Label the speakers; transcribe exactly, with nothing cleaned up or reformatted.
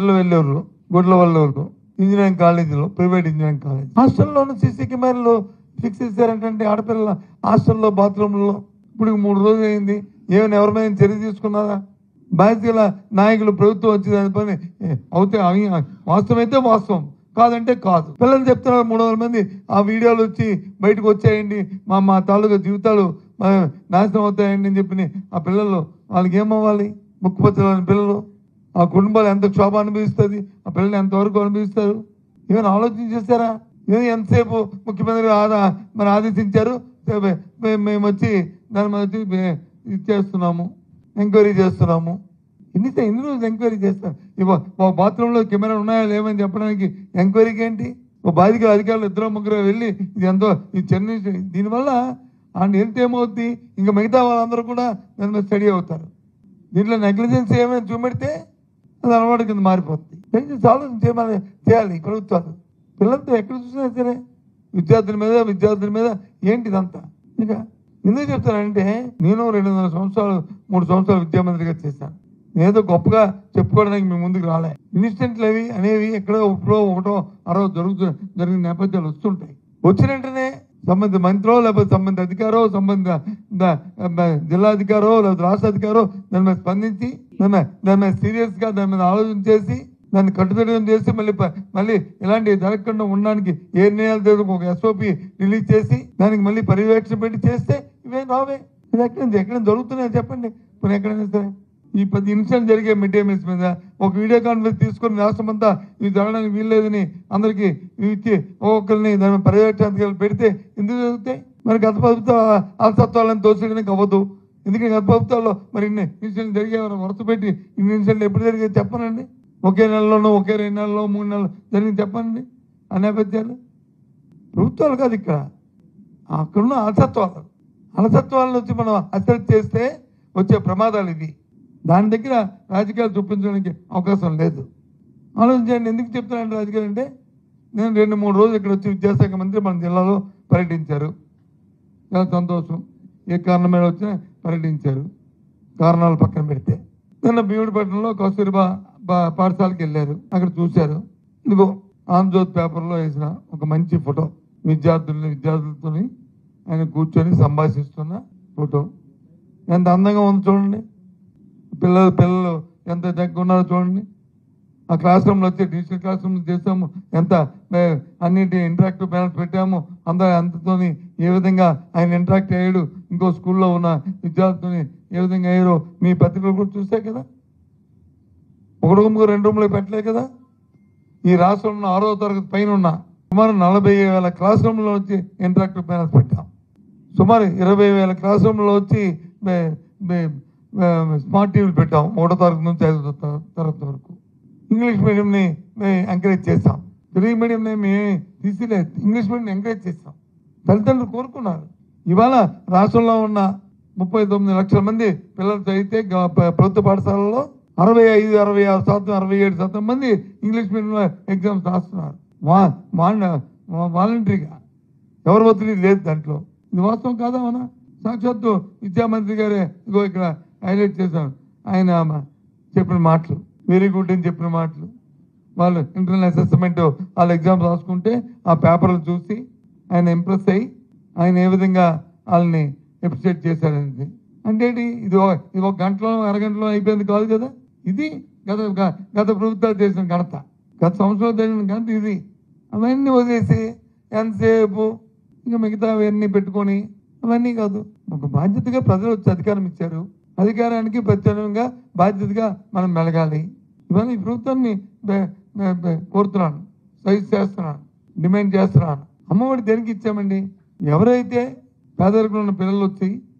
Speaker 1: గుడ్ల వెళ్ళేవారు, గుడ్ల వాళ్ళెవరు ఇంజనీరింగ్ కాలేజీలో, ప్రైవేట్ ఇంజనీరింగ్ కాలేజ్ హాస్టల్లోనూ సీసీ కెమెరాలు ఫిక్స్ చేశారంటే ఆడపిల్లల హాస్టల్లో బాత్రూంలో. ఇప్పుడు మూడు రోజులు అయింది, ఏమైనా ఎవరిమైనా చర్య తీసుకున్నారా? బాధ్యతల నాయకులు ప్రభుత్వం వచ్చి దాని పని అవుతే వాస్తవం అయితే వాస్తవం, కాదంటే కాదు. పిల్లలు చెప్తున్నారు మూడు వందల మంది ఆ వీడియోలు వచ్చి బయటకు వచ్చాయండి, మా మా తాలూకా జీవితాలు నాశనం అవుతాయండి అని చెప్పి ఆ పిల్లలు వాళ్ళకి ఏమవ్వాలి? ముక్కుపచ్చలని పిల్లలు, ఆ కుటుంబాలు ఎంత క్షోభ అనుభవిస్తుంది, ఆ పిల్లలు ఎంతవరకు అనుభవిస్తారు? ఏమైనా ఆలోచన చేస్తారా? ఏమైనా ఎంతసేపు ముఖ్యమంత్రి ఆదా మరి ఆదేశించారు, మేము వచ్చి దాని మీద వచ్చి ఇది చేస్తున్నాము, ఎంక్వైరీ చేస్తున్నాము. ఎన్ని ఎన్ని రోజులు ఎంక్వైరీ చేస్తారు? ఇవ్వ బాత్రూంలో కెమెరా ఉన్నాయా లేవని చెప్పడానికి ఎంక్వైరీకి ఏంటి? ఓ బాధిక అధికారులు ఇద్దరు ముగ్గురు వెళ్ళి ఇది ఎంతో ఈ చెన్నై దీనివల్ల ఆయన ఎంత ఏమవుద్ది, ఇంకా మిగతా వాళ్ళందరూ కూడా దాని మీద స్టడీ అవుతారు. దీంట్లో నెగ్లిజెన్స్ ఏమైనా చూపెడితే అది అలవాటు కింద మారిపోతుంది. దయచేసి ఆలోచన చేయమని చేయాలి ప్రభుత్వాలు. పిల్లలతో ఎక్కడ చూసినా సరే విద్యార్థుల మీద విద్యార్థుల మీద ఏంటి ఇదంతా? ఇంకా ఎందుకు చెప్తానంటే, నేను రెండు వందల సంవత్సరాలు మూడు సంవత్సరాలు విద్యామంత్రిగా చేశాను. ఏదో గొప్పగా చెప్పుకోవడానికి మీ ముందుకు రాలే. ఇన్సిడెంట్లు అవి అనేవి ఎక్కడో ఒకటో ఒకటో అరవో జరుగుతు జరిగిన నేపథ్యాలు వస్తుంటాయి. వచ్చిన వెంటనే సంబంధిత మంత్రో లేకపోతే సంబంధిత అధికారో సంబంధిత జిల్లాధికారో లేకపోతే రాష్ట్ర అధికారో దాని మీద స్పందించి దాని దాని మీద సీరియస్ గా దాని మీద ఆలోచన చేసి దాన్ని కట్టుదిట్టం చేసి మళ్ళీ మళ్ళీ ఇలాంటి జరగకుండా ఉండడానికి ఏ నిర్ణయాలు తీసుకు ఒక ఎస్ఓపి రిలీజ్ చేసి దానికి మళ్ళీ పర్యవేక్షణ పెట్టి చేస్తే ఇవేం రావే. ఇది ఎక్కడ ఎక్కడైనా జరుగుతున్నాయో చెప్పండి. ఇప్పుడు ఎక్కడైనా సరే ఈ పది ఇన్సిడెంట్ జరిగే మిడ్ డే మీల్స్ మీద ఒక వీడియో కాన్ఫరెన్స్ తీసుకొని రాష్ట్రం అంతా ఇది జరగడానికి వీల్లేదని అందరికీ ఇచ్చి ఒక్కొక్కరిని దాని పర్యవేక్షణ పెడితే ఎందుకు జరుగుతాయి? మరి గత ప్రభుత్వ అలసత్వాలను తోసేయడానికి అవ్వదు. ఎందుకంటే గత ప్రభుత్వాల్లో మరి ఇన్ని ఇన్సిడెంట్ జరిగే వరుస పెట్టి ఇన్ని ఇన్సిడెంట్లు ఎప్పుడు జరిగే చెప్పనండి. ఒకే నెలలోనో ఒకే రెండు నెలలో మూడు నెలలు జరిగింది చెప్పండి. ఆ నేపథ్యాలు ప్రభుత్వాలు కాదు, ఇక్కడ అక్కడున్న అలసత్వాలు అలసత్వాలను వచ్చి మనం అశ్రద్ధ చేస్తే వచ్చే ప్రమాదాలు ఇవి. దాని దగ్గర రాజకీయాలు చూపించడానికి అవకాశం లేదు. ఆలోచించండి. ఎందుకు చెప్తున్నానంటే రాజకీయాలు అంటే, నేను రెండు మూడు రోజులు ఇక్కడ వచ్చి విద్యాశాఖ మంత్రి మన జిల్లాలో పర్యటించారు. చాలా సంతోషం. ఏ కారణం మీద వచ్చినా పర్యటించారు. కారణాలు పక్కన పెడితే నిన్న భీముడిపట్నంలో కస్తూరిబా పాఠశాలకు వెళ్ళారు. అక్కడ చూశారు. ఇదిగో ఆంధ్రజ్యోతి పేపర్లో వేసిన ఒక మంచి ఫోటో, విద్యార్థుల్ని విద్యార్థులతో ఆయన కూర్చొని సంభాషిస్తున్న ఫోటో. ఎంత అందంగా ఉంది చూడండి. పిల్లలు పిల్లలు ఎంత దగ్గర ఉన్నారో చూడండి. ఆ క్లాస్ రూమ్లో వచ్చి డిజిటల్ క్లాస్ రూమ్ చేసాము, ఎంత అన్నింటి ఇంటరాక్టివ్ ప్యానల్స్ పెట్టాము. అందరూ అంతతోని ఏ విధంగా ఆయన ఇంటరాక్ట్ అయ్యాడు, ఇంకో స్కూల్లో ఉన్న విద్యార్థులని ఏ విధంగా అయ్యారో మీ పత్రికలు కూడా చూసే కదా. ఒక రూమ్కి రెండు రూమ్లకు పెట్టలే కదా. ఈ రాష్ట్రంలో ఆరో తరగతి పైన ఉన్న సుమారు నలభై వేల క్లాస్ రూమ్లో వచ్చి ఇంటరాక్టివ్ ప్యానల్స్ పెట్టాం. సుమారు ఇరవై వేల క్లాస్ రూమ్లో వచ్చి స్మార్ట్ టీవీలు పెట్టాం. ఒకటో తరగతి నుంచి ఐదో తరగతి వరకు. ఇంగ్లీష్ మీడియంని మేము ఎంకరేజ్ చేస్తాం. తెలుగు మీడియంని మేము తీసిలేదు, ఇంగ్లీష్ మీడియం ఎంకరేజ్ చేస్తాం. తల్లిదండ్రులు కోరుకున్నారు. ఇవాళ రాష్ట్రంలో ఉన్న ముప్పై తొమ్మిది లక్షల మంది పిల్లలు చదివితే ప్రభుత్వ పాఠశాలలో అరవై ఐదు అరవై ఆరు శాతం అరవై ఏడు శాతం మంది ఇంగ్లీష్ మీడియంలో ఎగ్జామ్స్ రాస్తున్నారు. వా వాలంటరీగా ఎవరి ఒత్తిడి లేదు దాంట్లో. ఇది వాస్తవం కాదా? మన సాక్షాత్తు విద్యామంత్రి గారే ఇగో ఇక్కడ హైలైట్ చేశాను. ఆయన చెప్పిన మాటలు వెరీ గుడ్ అని చెప్పిన మాటలు. వాళ్ళు ఇంటర్నల్ అసెస్మెంట్ వాళ్ళు ఎగ్జామ్స్ రాసుకుంటే ఆ పేపర్లు చూసి ఆయన ఇంప్రెస్ అయ్యి ఆయన ఏ విధంగా వాళ్ళని ఎప్రిషియేట్ చేశాడనేది. అంటే ఇది ఇది ఒక గంటలో అరగంటలో అయిపోయింది కాదు కదా. ఇది గత గత ప్రభుత్వాలు చేసిన ఘనత, గత సంవత్సరాలు జరిగిన ఘనత ఇది. అవన్నీ వదిలేసి ఎంతసేపు ఇంకా మిగతా అవన్నీ పెట్టుకొని అవన్నీ కాదు. ఒక బాధ్యతగా ప్రజలు వచ్చి అధికారం ఇచ్చారు. అధికారానికి ప్రత్యేకంగా బాధ్యతగా మనం మెలగాలి. ఇవన్నీ ఈ ప్రభుత్వాన్ని కోరుతున్నాను, సైజ్ చేస్తున్నాను, డిమాండ్ చేస్తున్నాను. అమ్మఒడి దేనికి ఇచ్చామండి? ఎవరైతే పేదరికంలో ఉన్న పిల్లలు వచ్చి